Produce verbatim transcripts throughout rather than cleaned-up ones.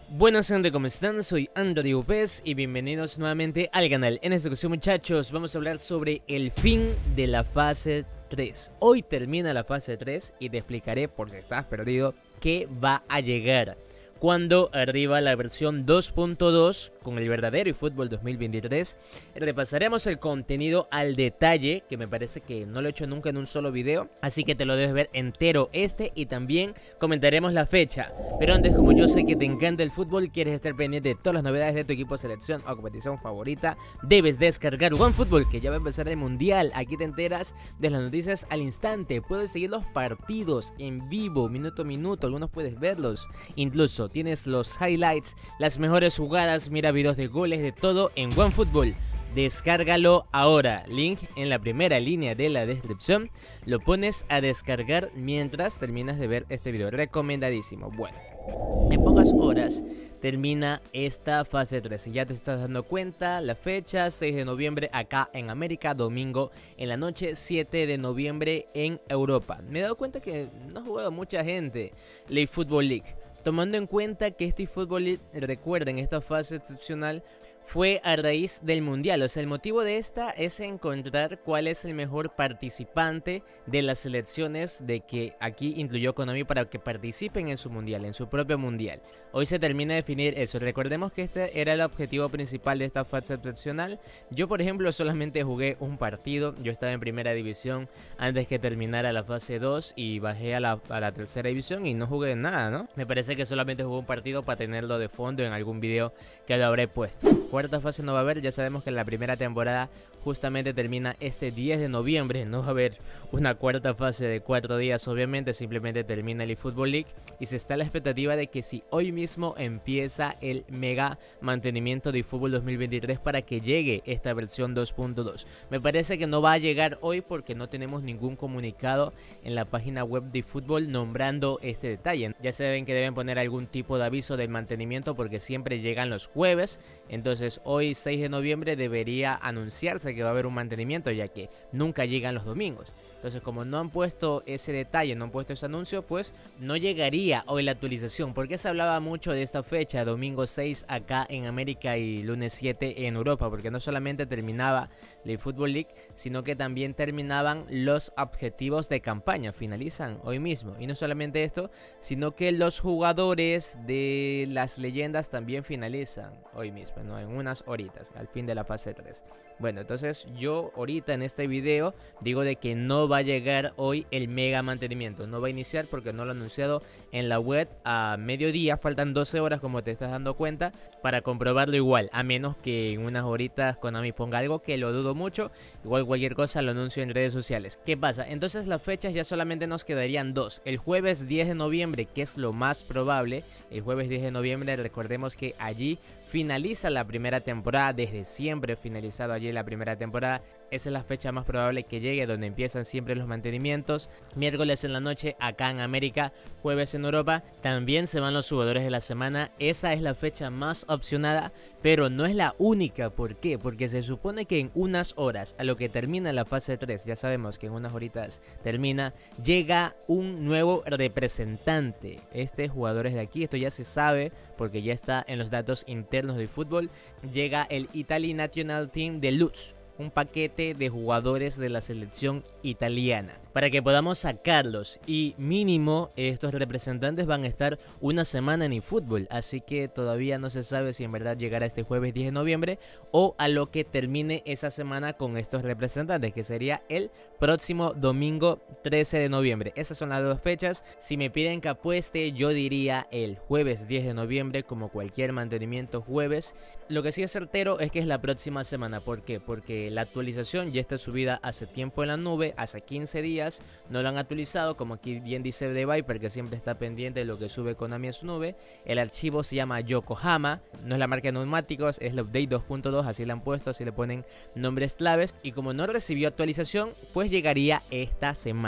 Buenas gente, ¿cómo están? Soy Andrew Pez y bienvenidos nuevamente al canal. En esta ocasión, muchachos, vamos a hablar sobre el fin de la fase tres. Hoy termina la fase tres y te explicaré, por si estás perdido, qué va a llegar cuando arriba la versión dos punto dos con el verdadero eFootball dos mil veintitrés. Repasaremos el contenido al detalle, que me parece que no lo he hecho nunca en un solo video, así que te lo debes ver entero este, y también comentaremos la fecha. Pero antes, como yo sé que te encanta el fútbol, quieres estar pendiente de todas las novedades de tu equipo, selección o competición favorita, debes descargar OneFootball, que ya va a empezar el mundial. Aquí te enteras de las noticias al instante, puedes seguir los partidos en vivo, minuto a minuto, algunos puedes verlos, incluso tienes los highlights, las mejores jugadas, mira videos de goles, de todo en OneFootball. Descárgalo ahora, link en la primera línea de la descripción, lo pones a descargar mientras terminas de ver este video, recomendadísimo. Bueno, en pocas horas termina esta fase tres, y ya te estás dando cuenta, la fecha seis de noviembre acá en América, domingo en la noche, siete de noviembre en Europa. Me he dado cuenta que no ha jugado mucha gente la eFootball League, tomando en cuenta que este eFootball League, recuerden, esta fase excepcional fue a raíz del mundial. O sea, el motivo de esta es encontrar cuál es el mejor participante de las selecciones, de que aquí incluyó Konami para que participen en su mundial, en su propio mundial. Hoy se termina de definir eso. Recordemos que este era el objetivo principal de esta fase excepcional. Yo, por ejemplo, solamente jugué un partido. Yo estaba en primera división antes que terminara la fase dos y bajé a la, a la tercera división y no jugué nada, ¿no? Me parece que solamente jugué un partido para tenerlo de fondo en algún video que lo habré puesto. Cuarta fase no va a haber, ya sabemos que la primera temporada justamente termina este diez de noviembre, no va a haber una cuarta fase de cuatro días, obviamente, simplemente termina el eFootball League y se está a la expectativa de que si hoy mismo empieza el mega mantenimiento de eFootball dos mil veintitrés para que llegue esta versión dos punto dos. Me parece que no va a llegar hoy porque no tenemos ningún comunicado en la página web de eFootball nombrando este detalle. Ya saben que deben poner algún tipo de aviso del mantenimiento porque siempre llegan los jueves. Entonces hoy seis de noviembre debería anunciarse que va a haber un mantenimiento, ya que nunca llegan los domingos. Entonces, como no han puesto ese detalle, no han puesto ese anuncio, pues no llegaría hoy la actualización. Porque se hablaba mucho de esta fecha, domingo seis acá en América y lunes siete en Europa, porque no solamente terminaba la eFootball League, sino que también terminaban los objetivos de campaña, finalizan hoy mismo. Y no solamente esto, sino que los jugadores de las leyendas también finalizan hoy mismo, ¿no? En unas horitas, al fin de la fase tres. Bueno, entonces yo ahorita en este video digo de que no va a llegar hoy el mega mantenimiento. No va a iniciar porque no lo han anunciado en la web a mediodía. Faltan doce horas, como te estás dando cuenta, para comprobarlo igual. A menos que en unas horitas Konami ponga algo, que lo dudo mucho. Igual cualquier cosa lo anuncio en redes sociales. ¿Qué pasa? Entonces las fechas ya solamente nos quedarían dos. El jueves diez de noviembre, que es lo más probable. El jueves diez de noviembre, recordemos que allí finaliza la primera temporada, desde siempre finalizado allí la primera temporada. Esa es la fecha más probable que llegue, donde empiezan siempre los mantenimientos. Miércoles en la noche acá en América, jueves en Europa. También se van los jugadores de la semana. Esa es la fecha más opcionada, pero no es la única. ¿Por qué? Porque se supone que en unas horas, a lo que termina la fase tres, ya sabemos que en unas horitas termina, llega un nuevo representante. Este jugador es de aquí, esto ya se sabe porque ya está en los datos internos de fútbol. Llega el Italy National Team Deluxe, un paquete de jugadores de la selección italiana, para que podamos sacarlos, y mínimo estos representantes van a estar una semana en eFootball, así que todavía no se sabe si en verdad llegará este jueves diez de noviembre o a lo que termine esa semana con estos representantes, que sería el próximo domingo trece de noviembre. Esas son las dos fechas. Si me piden que apueste, yo diría el jueves diez de noviembre, como cualquier mantenimiento jueves. Lo que sí es certero es que es la próxima semana. ¿Por qué? Porque la actualización ya está subida hace tiempo en la nube, hace quince días, no lo han actualizado, como aquí bien dice de Viper, que siempre está pendiente de lo que sube Konami a su nube. El archivo se llama Yokohama, no es la marca de neumáticos, es el update dos punto dos, así le han puesto, así le ponen nombres claves, y como no recibió actualización, pues llegaría esta semana.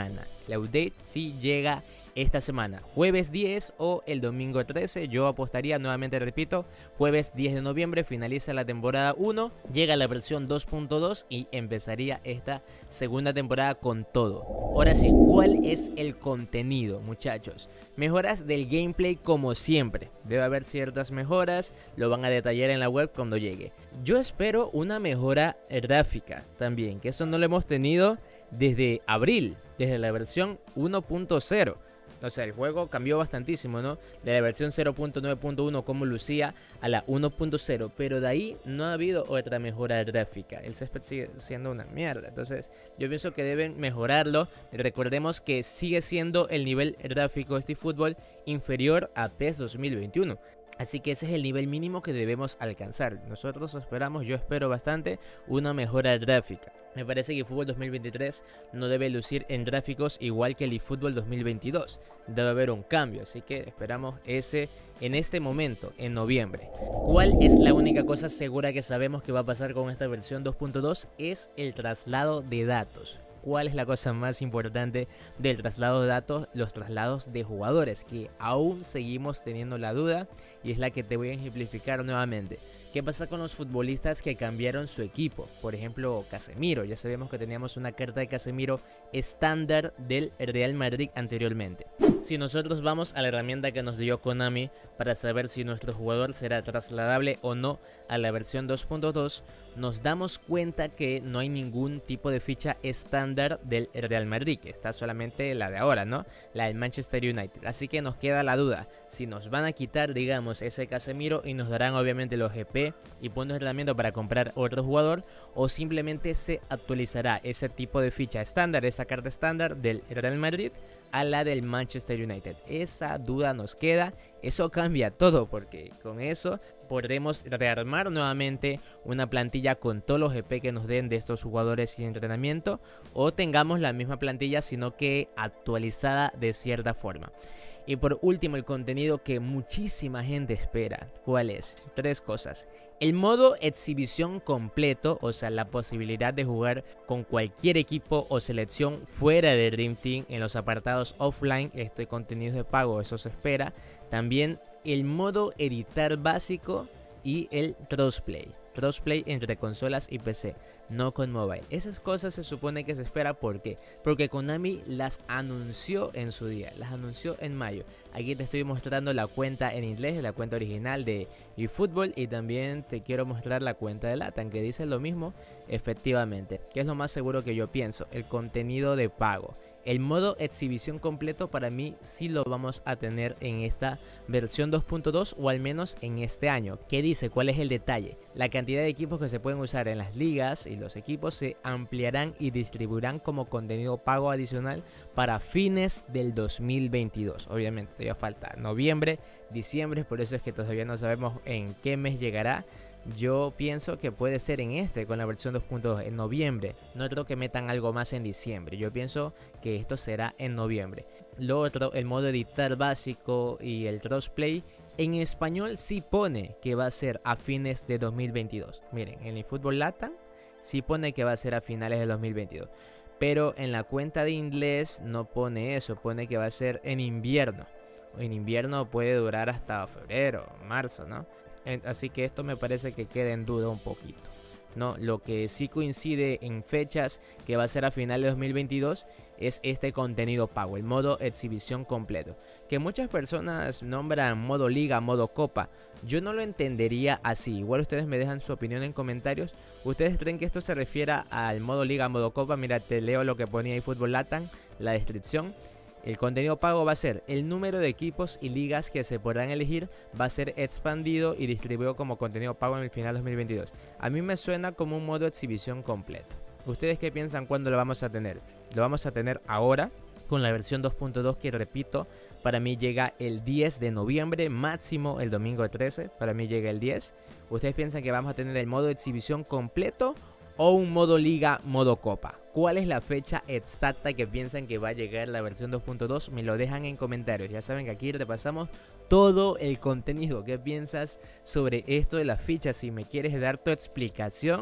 La update sí llega esta semana, jueves diez o el domingo trece. Yo apostaría, nuevamente repito, jueves diez de noviembre finaliza la temporada uno, llega la versión dos punto dos y empezaría esta segunda temporada con todo. Ahora sí, ¿cuál es el contenido, muchachos? Mejoras del gameplay como siempre. Debe haber ciertas mejoras, lo van a detallar en la web cuando llegue. Yo espero una mejora gráfica también, que eso no lo hemos tenido desde abril, desde la versión uno punto cero. O sea, el juego cambió bastantísimo, ¿no? De la versión cero punto nueve punto uno como lucía a la uno punto cero. Pero de ahí no ha habido otra mejora gráfica. El césped sigue siendo una mierda. Entonces yo pienso que deben mejorarlo. Recordemos que sigue siendo el nivel gráfico de este fútbol inferior a PES dos mil veintiuno. Así que ese es el nivel mínimo que debemos alcanzar. Nosotros esperamos, yo espero bastante, una mejora gráfica. Me parece que eFootball dos mil veintitrés no debe lucir en gráficos igual que el eFootball dos mil veintidós. Debe haber un cambio, así que esperamos ese en este momento, en noviembre. ¿Cuál es la única cosa segura que sabemos que va a pasar con esta versión dos punto dos? Es el traslado de datos. ¿Cuál es la cosa más importante del traslado de datos? Los traslados de jugadores, que aún seguimos teniendo la duda y es la que te voy a ejemplificar nuevamente. ¿Qué pasa con los futbolistas que cambiaron su equipo? Por ejemplo, Casemiro. Ya sabemos que teníamos una carta de Casemiro estándar del Real Madrid anteriormente. Si nosotros vamos a la herramienta que nos dio Konami para saber si nuestro jugador será trasladable o no a la versión dos punto dos, nos damos cuenta que no hay ningún tipo de ficha estándar del Real Madrid, que está solamente la de ahora, ¿no? La del Manchester United. Así que nos queda la duda si nos van a quitar, digamos, ese Casemiro y nos darán obviamente los G P y puntos de entrenamiento para comprar otro jugador, o simplemente se actualizará ese tipo de ficha estándar, esa carta estándar del Real Madrid a la del Manchester United. Esa duda nos queda. Eso cambia todo, porque con eso podremos rearmar nuevamente una plantilla con todos los G P que nos den de estos jugadores sin entrenamiento, o tengamos la misma plantilla sino que actualizada de cierta forma. Y por último, el contenido que muchísima gente espera. ¿Cuál es? Tres cosas. El modo exhibición completo, o sea, la posibilidad de jugar con cualquier equipo o selección fuera de Dream Team en los apartados offline. Este contenido de pago, eso se espera. También el modo editar básico y el crossplay. Crossplay entre consolas y P C, no con mobile. Esas cosas se supone que se espera. ¿Por qué? Porque Konami las anunció en su día, las anunció en mayo. Aquí te estoy mostrando la cuenta en inglés, la cuenta original de eFootball, y también te quiero mostrar la cuenta de LATAM, que dice lo mismo, efectivamente. Que es lo más seguro que yo pienso, el contenido de pago. El modo exhibición completo para mí sí lo vamos a tener en esta versión dos punto dos, o al menos en este año. ¿Qué dice? ¿Cuál es el detalle? La cantidad de equipos que se pueden usar en las ligas y los equipos se ampliarán y distribuirán como contenido pago adicional para fines del dos mil veintidós. Obviamente todavía falta noviembre, diciembre, por eso es que todavía no sabemos en qué mes llegará. Yo pienso que puede ser en este, con la versión dos punto dos, en noviembre. No creo que metan algo más en diciembre. Yo pienso que esto será en noviembre. Lo otro, el modo editar básico y el crossplay, en español sí pone que va a ser a fines de dos mil veintidós. Miren, en el eFootball LATAM sí pone que va a ser a finales de dos mil veintidós. Pero en la cuenta de inglés no pone eso, pone que va a ser en invierno. En invierno puede durar hasta febrero, marzo, ¿no? Así que esto me parece que queda en duda un poquito, ¿no? Lo que sí coincide en fechas que va a ser a finales de dos mil veintidós es este contenido pago, el modo exhibición completo, que muchas personas nombran modo liga, modo copa. Yo no lo entendería así. Igual ustedes me dejan su opinión en comentarios. ¿Ustedes creen que esto se refiera al modo liga, modo copa? Mira, te leo lo que ponía eFootball LATAM, la descripción. El contenido pago va a ser el número de equipos y ligas que se podrán elegir, va a ser expandido y distribuido como contenido pago en el final dos mil veintidós. A mí me suena como un modo exhibición completo. ¿Ustedes qué piensan cuándo lo vamos a tener? Lo vamos a tener ahora con la versión dos punto dos, que repito, para mí llega el diez de noviembre, máximo el domingo trece, para mí llega el diez. ¿Ustedes piensan que vamos a tener el modo exhibición completo o un modo liga, modo copa? ¿Cuál es la fecha exacta que piensan que va a llegar la versión dos punto dos? Me lo dejan en comentarios. Ya saben que aquí repasamos todo el contenido. ¿Qué piensas sobre esto de las fichas? Si me quieres dar tu explicación,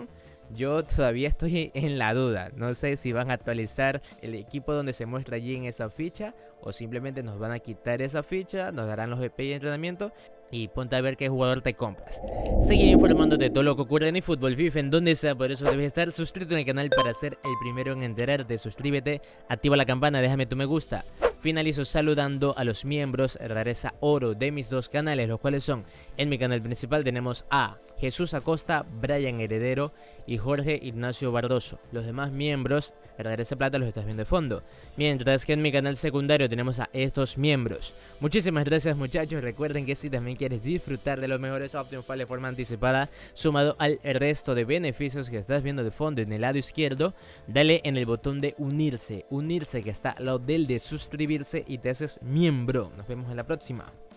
Yo todavía estoy en la duda. No sé si van a actualizar el equipo donde se muestra allí en esa ficha o simplemente nos van a quitar esa ficha, nos darán los D P I de entrenamiento y ponte a ver qué jugador te compras. Seguiré informándote de todo lo que ocurre en eFootball, FIFA, en donde sea. Por eso debes estar suscrito en el canal para ser el primero en enterarte. Suscríbete, activa la campana, déjame tu me gusta. Finalizo saludando a los miembros Rareza Oro de mis dos canales, los cuales son: en mi canal principal tenemos a Jesús Acosta, Brian Heredero y Jorge Ignacio Barroso. Los demás miembros Rareza Plata los estás viendo de fondo. Mientras que en mi canal secundario tenemos a estos miembros. Muchísimas gracias, muchachos. Recuerden que si también quieres disfrutar de los mejores Option File de forma anticipada, sumado al resto de beneficios que estás viendo de fondo en el lado izquierdo, dale en el botón de unirse, unirse que está al lado del de suscribirse y te haces miembro. Nos vemos en la próxima.